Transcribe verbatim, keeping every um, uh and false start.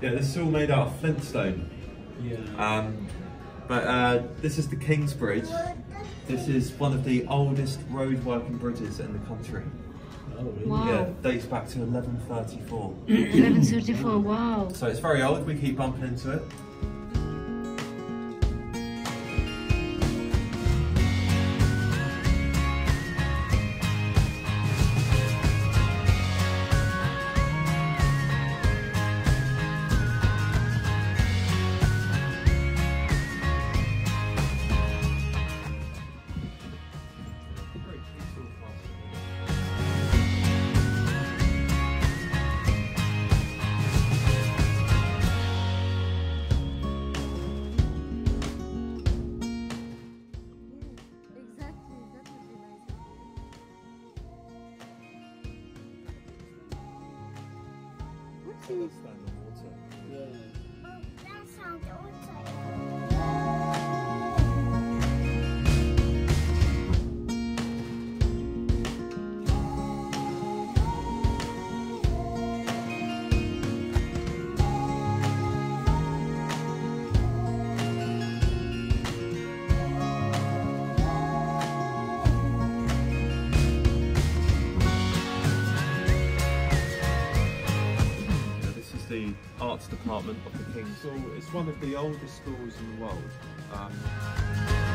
Yeah, this is all made out of flintstone. Yeah. Um, but uh, this is the King's Bridge. This is one of the oldest road working bridges in the country. Oh, really? Wow. Yeah, dates back to eleven thirty-four. eleven thirty-four, wow. So it's very old, we keep bumping into it. The arts department of the King's School. It's one of the oldest schools in the world. Um,